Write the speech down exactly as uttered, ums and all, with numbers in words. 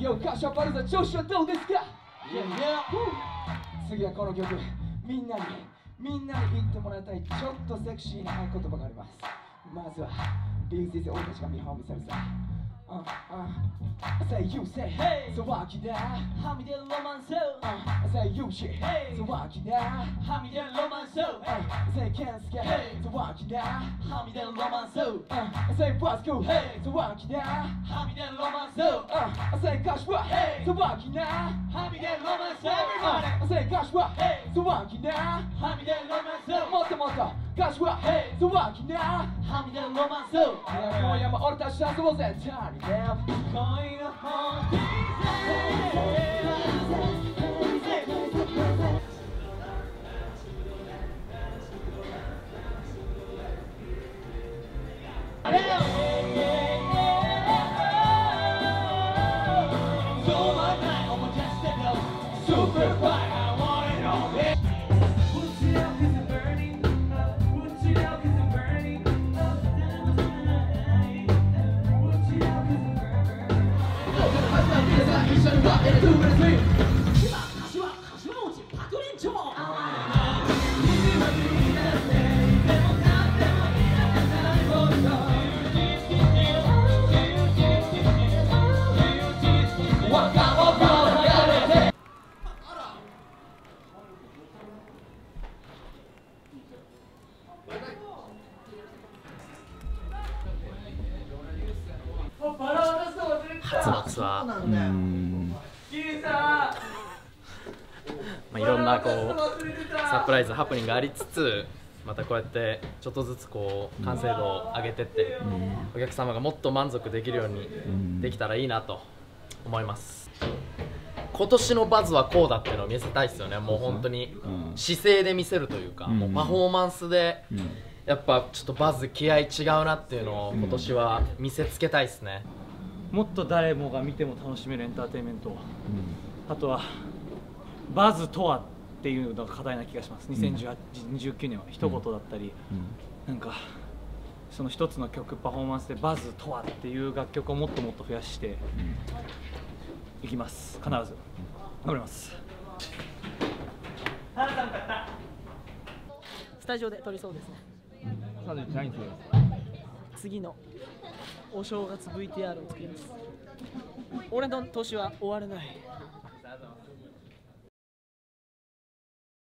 よ歌詞はバルザ調子はどうですか。 Yeah, yeah. 次はこの曲、みんなにみんなに言ってもらいたいちょっとセクシーな合言葉があります。まずはビーズで俺たちが見本見せるさ。Uh, uh, I say you say hey, so walk it down. Hami del romance. Uh, I say you shit. Hey, so walk it down. Hami del romance. Uh, I say can't skate. Hey, so walk it down. Hami del romance. Uh, I say what's cool. Hey, so walk it down. Hami del romance. Uh, I say gosh what. Hey, so walk it down. Hami del romance. Everybody. I say gosh what. Hey, so walk it down. Hami del romance. もっともっと gosh what. Hey, so walk it down. Hami del romance. 今夜も俺たちと遊ぼうぜ。Going home, super fire, I want it all. Put it out 'cause it's burning up. Put it out 'cause it's burning up. Put it out 'cause it's burning up. 一緒にワッエルトゥーエルスリー。今柏柏餅パクリンチョも。 初松はうーん、まあ、いろんなこうサプライズハプニングがありつつ、またこうやってちょっとずつこう完成度を上げてって、うん、お客様がもっと満足できるようにできたらいいなと思います。今年のバズはこうだっていうのを見せたいですよね。もう本当に姿勢で見せるというか、もうパフォーマンスでやっぱちょっとバズ気合い違うなっていうのを今年は見せつけたいですね。 もっと誰もが見ても楽しめるエンターテインメント、うん、あとはバズとはっていうのが課題な気がします。にせんじゅうきゅうねんは一言だったり、うんうん、なんかその一つの曲パフォーマンスでバズとはっていう楽曲をもっともっと増やしていきます。必ず頑張ります。 スタジオで撮りそうですね。次のお正月 ブイティーアール を作ります。俺の年は終われない。